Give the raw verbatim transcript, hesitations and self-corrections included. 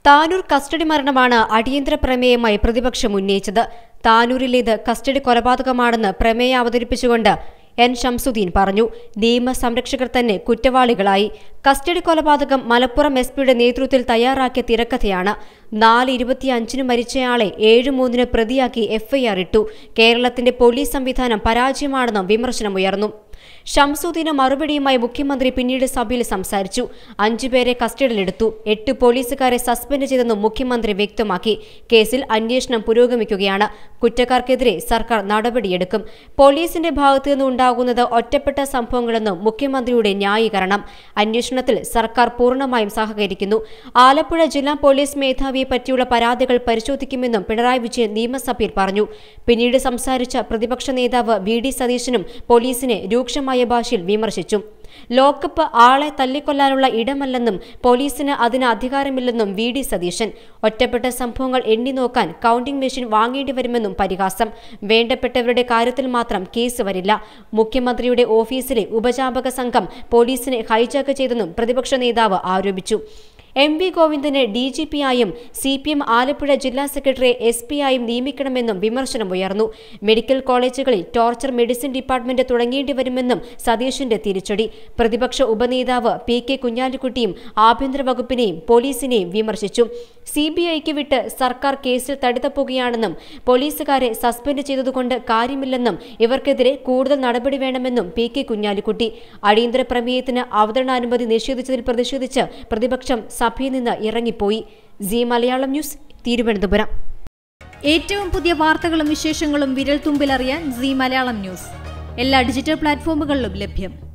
Tanur custody മരണമാണ് അടിയന്തര പ്രമേയമായി പ്രതിപക്ഷം ഉന്നയിച്ചത്. താനൂരിലേത് കസ്റ്റഡി കൊലപാതകമാണെന്ന് പ്രമേയം അവതരിപ്പിച്ചുകൊണ്ട് എൻ ഷംസുദ്ദീൻ പറഞ്ഞു. നിയമ സംരക്ഷകർ തന്നെ കുറ്റവാളികളായി. കസ്റ്റഡി കൊലപാതകം മലപ്പുറം എസ് പിയുടെ നേതൃത്വത്തിൽ തയ്യാറാക്കിയ തിരക്കഥയാണ്. നാല് ഇരുപത്തിയഞ്ചിന് മരിച്ചയാളെ ഏഴ് മൂന്നിന് പ്രതിയാക്കി എഫ്ഐആർ ഇട്ടു. കേരളത്തിന്റെ പോലീസ് സംവിധാനം പരാജയമാണെന്നും വിമർശനമുയർന്നു. ഷംസുദ്ദീന് മറുപടിയുമായി മുഖ്യമന്ത്രി പിന്നീട് സഭയിൽ സംസാരിച്ചു. അഞ്ചുപേരെ കസ്റ്റഡിയിലെടുത്തു. എട്ട് പോലീസുകാരെ സസ്പെൻഡ് ചെയ്തെന്നും മുഖ്യമന്ത്രി വ്യക്തമാക്കി. കേസിൽ അന്വേഷണം പുരോഗമിക്കുകയാണ്. കുറ്റക്കാർക്കെതിരെ സർക്കാർ നടപടിയെടുക്കും. പോലീസിന്റെ ഭാഗത്തുനിന്ന് ഉണ്ടാകുന്നത് ഒറ്റപ്പെട്ട സംഭവങ്ങളെന്നും മുഖ്യമന്ത്രിയുടെ ന്യായീകരണം. അന്വേഷണത്തിൽ സർക്കാർ പൂർണ്ണമായും സഹകരിക്കുന്നു. ആലപ്പുഴ ജില്ലാ പോലീസ് മേധാവിയെ പറ്റിയുള്ള പരാതികൾ പരിശോധിക്കുമെന്നും പിണറായി വിജയൻ നിയമസഭയിൽ പറഞ്ഞു. പിന്നീട് സംസാരിച്ച പ്രതിപക്ഷ നേതാവ് വി ഡി സതീശനും പോലീസിനെ രൂക്ഷമായ ഭാഷയിൽ വിമർശിച്ചു. ലോക്കപ്പ് ആളെ തല്ലിക്കൊല്ലാനുള്ള ഇടമല്ലെന്നും പോലീസിന് അതിന് അധികാരമില്ലെന്നും വി ഡി സതീശൻ. ഒറ്റപ്പെട്ട സംഭവങ്ങൾ എണ്ണി നോക്കാൻ കൌണ്ടിംഗ് മെഷീൻ വാങ്ങേണ്ടി വരുമെന്നും പരിഹാസം. വേണ്ടപ്പെട്ടവരുടെ കാര്യത്തിൽ മാത്രം കേസ് വരില്ല. മുഖ്യമന്ത്രിയുടെ ഓഫീസിലെ ഉപജാപക സംഘം പോലീസിനെ ഹൈജാക്ക് ചെയ്തെന്നും പ്രതിപക്ഷ നേതാവ് ആരോപിച്ചു. എം വി ഗോവിന്ദനെ ഡി ജി പി ആയും സി പി എം ആലപ്പുഴ ജില്ലാ സെക്രട്ടറിയെ എസ് പി ആയും നിയമിക്കണമെന്നും വിമർശനമുയർന്നു. മെഡിക്കൽ കോളേജുകളിൽ ടോർച്ചർ മെഡിസിൻ ഡിപ്പാർട്ട്മെന്റ് തുടങ്ങേണ്ടി വരുമെന്നും സതീഷിന്റെ തിരിച്ചടി. പ്രതിപക്ഷ ഉപനേതാവ് പി കെ കുഞ്ഞാലിക്കുട്ടിയും ആഭ്യന്തര വകുപ്പിനെയും പോലീസിനെയും വിമർശിച്ചു. സി ബി ഐക്ക് വിട്ട് സർക്കാർ കേസിൽ തടിതപ്പുകയാണെന്നും പോലീസുകാരെ സസ്പെൻഡ് ചെയ്തതുകൊണ്ട് കാര്യമില്ലെന്നും ഇവർക്കെതിരെ കൂടുതൽ നടപടി വേണമെന്നും പി കെ കുഞ്ഞാലിക്കുട്ടി. അടിയന്തര പ്രമേയത്തിന് അവതരണാനുമതി നിഷേധിച്ചതിൽ പ്രതിഷേധിച്ച് പ്രതിപക്ഷം സഭയിൽ നിന്ന് ഇറങ്ങിപ്പോയി. Zee Malayalam news, Thiruvananthapuram. ഏറ്റവും പുതിയ വാർത്തകളും വിശേഷങ്ങളും വിരൽ തുമ്പിലറിയാൻ സീ മലയാളം ന്യൂസ് എല്ലാ ഡിജിറ്റൽ പ്ലാറ്റ്ഫോമുകളിലും ലഭ്യം.